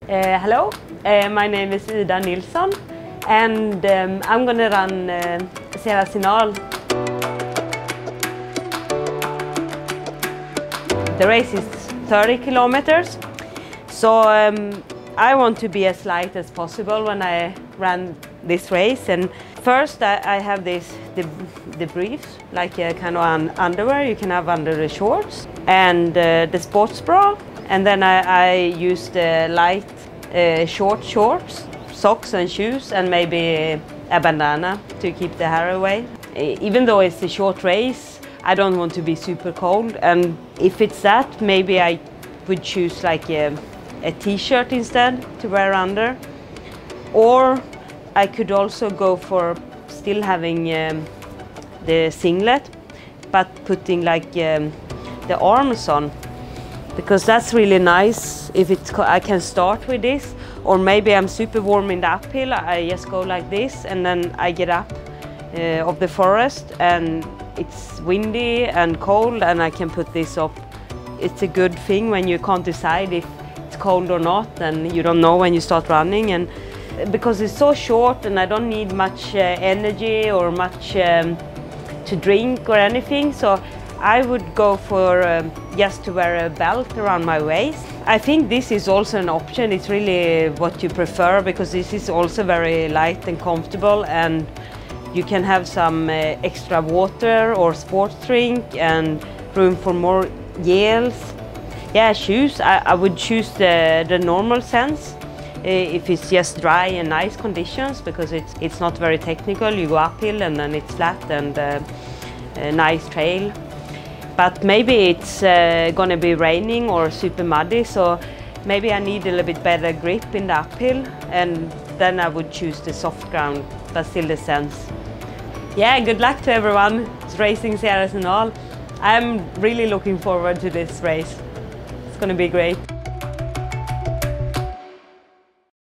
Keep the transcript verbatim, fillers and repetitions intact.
Uh, hello, uh, my name is Ida Nilsson and um, I'm going to run uh, Sierra Zinal. The race is thirty kilometers, so um, I want to be as light as possible when I run this race. And first I, I have this the, the briefs, like a kind of an underwear you can have under the shorts, and uh, the sports bra. And then I, I use the light uh, short shorts, socks and shoes, and maybe a bandana to keep the hair away. Even though it's a short race, I don't want to be super cold, and if it's that, maybe I would choose like a, a t-shirt instead to wear under. Or I could also go for still having um, the singlet, but putting like um, the arms on, because that's really nice. If it's, I can start with this, or maybe I'm super warm in the uphill, I just go like this, and then I get up uh, of the forest and it's windy and cold, and I can put this up. It's a good thing when you can't decide if it's cold or not, and you don't know when you start running. And because it's so short and I don't need much uh, energy or much um, to drink or anything, so I would go for um, just to wear a belt around my waist. I think this is also an option. It's really what you prefer, because this is also very light and comfortable, and you can have some uh, extra water or sports drink and room for more gels. Yeah, shoes, I, I would choose the, the normal sense uh, if it's just dry and nice conditions, because it's, it's not very technical. You go uphill and then it's flat and uh, a nice trail. But maybe it's uh, going to be raining or super muddy, so maybe I need a little bit better grip in the uphill, and then I would choose the soft ground, but still the sense. Yeah, good luck to everyone. It's racing Sierra Zinal. I'm really looking forward to this race. It's going to be great.